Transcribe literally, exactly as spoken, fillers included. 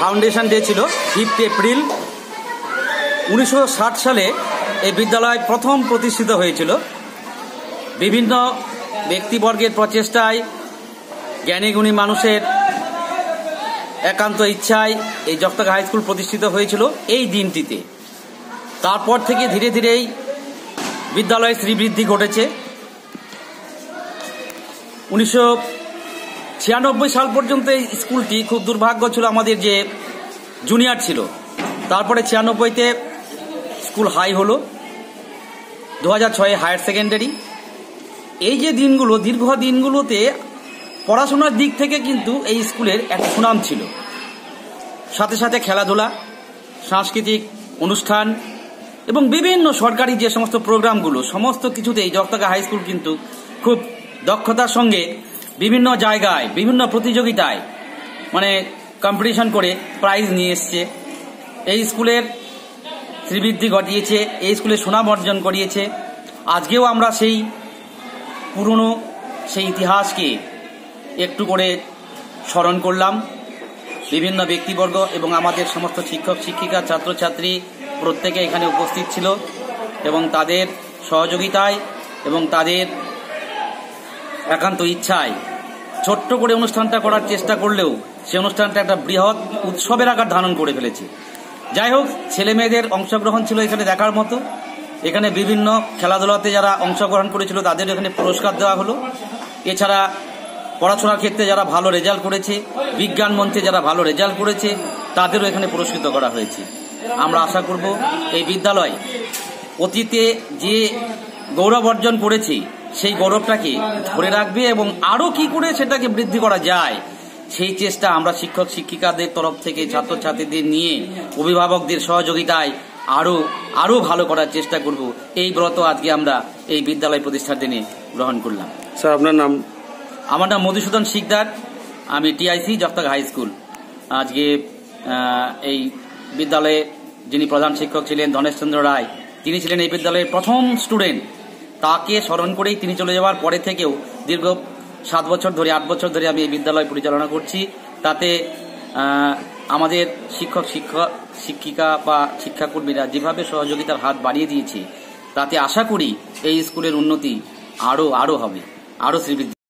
Foundation day ছিল fifth April উনিশশো ষাট সালে এই বিদ্যালয় প্রথম প্রতিষ্ঠিত হয়েছিল। বিভিন্ন ব্যক্তিবর্গের প্রচেষ্টায়, জ্ঞানীগুণী মানুষের একান্ত ইচ্ছায় এই জগতাগা হাই স্কুল প্রতিষ্ঠিত হয়েছিল এই দিনটিতে। তারপর থেকে ধীরে ধীরেই বিদ্যালয়ের শ্রীবৃদ্ধি ঘটেছে। উনিশশো ছিয়ানব্বই সাল পর্যন্ত এই স্কুলটি খুব দুর্ভাগ্য ছিল আমাদের যে জুনিয়র ছিল। তারপরে ছিয়ানব্বইতে স্কুল হাই হলো, দু হাজার ছয়ে হায়ার সেকেন্ডারি। এই যে দিনগুলো, দীর্ঘ দিনগুলোতে পড়াশোনার দিক থেকে কিন্তু এই স্কুলের একটা সুনাম ছিল। সাথে সাথে খেলাধুলা, সাংস্কৃতিক অনুষ্ঠান এবং বিভিন্ন সরকারি যে সমস্ত প্রোগ্রামগুলো, সমস্ত কিছুতে এই জগতাগা হাই স্কুল কিন্তু খুব দক্ষতার সঙ্গে বিভিন্ন জায়গায় বিভিন্ন প্রতিযোগিতায় মানে কম্পিটিশন করে প্রাইজ নিয়ে এসছে। এই স্কুলের শ্রীবৃদ্ধি ঘটিয়েছে, এই স্কুলের সুনাম অর্জন করিয়েছে। আজকেও আমরা সেই পুরনো সেই ইতিহাসকে একটু করে স্মরণ করলাম। বিভিন্ন ব্যক্তিবর্গ এবং আমাদের সমস্ত শিক্ষক শিক্ষিকা ছাত্রছাত্রী প্রত্যেকে এখানে উপস্থিত ছিল এবং তাদের সহযোগিতায় এবং তাদের একান্ত ইচ্ছায় ছোট্ট করে অনুষ্ঠানটা করার চেষ্টা করলেও সে অনুষ্ঠানটা একটা বৃহৎ উৎসবের আকার ধারণ করে ফেলেছে। যাই হোক, ছেলে মেয়েদের অংশগ্রহণ ছিল এখানে দেখার মতো। এখানে বিভিন্ন খেলাধুলাতে যারা অংশগ্রহণ করেছিল তাদের এখানে পুরস্কার দেওয়া হলো। এছাড়া পড়াশোনার ক্ষেত্রে যারা ভালো রেজাল্ট করেছে, বিজ্ঞান মঞ্চে যারা ভালো রেজাল্ট করেছে তাদেরও এখানে পুরস্কৃত করা হয়েছে। আমরা আশা করব এই বিদ্যালয় অতীতে যে গৌরব অর্জন করেছে সেই গৌরবটাকে ধরে রাখবে এবং আরও কি করে সেটাকে বৃদ্ধি করা যায় সেই চেষ্টা আমরা শিক্ষক শিক্ষিকাদের তরফ থেকে ছাত্রছাত্রীদের নিয়ে অভিভাবকদের সহযোগিতায় আরও আরও ভালো করার চেষ্টা করব। এই ব্রত আজকে আমরা এই বিদ্যালয় প্রতিষ্ঠার দিনে গ্রহণ করলাম। স্যার, আপনার নাম? আমার নাম মধুসূদন শিকদার, আমি টিআইসি জগতাগা হাই স্কুল। আজকে এই বিদ্যালয়ে যিনি প্রধান শিক্ষক ছিলেন ধনেশচন্দ্র রায়, তিনি ছিলেন এই বিদ্যালয়ের প্রথম স্টুডেন্ট। তাকে স্মরণ করেই তিনি চলে যাওয়ার পরে থেকেও দীর্ঘ সাত বছর ধরে আট বছর ধরে আমি এই বিদ্যালয় পরিচালনা করছি। তাতে আমাদের শিক্ষক শিক্ষক শিক্ষিকা বা শিক্ষাকর্মীরা যেভাবে সহযোগিতার হাত বাড়িয়ে দিয়েছে তাতে আশা করি এই স্কুলের উন্নতি আরও আরও হবে, আরও শ্রীবৃদ্ধি।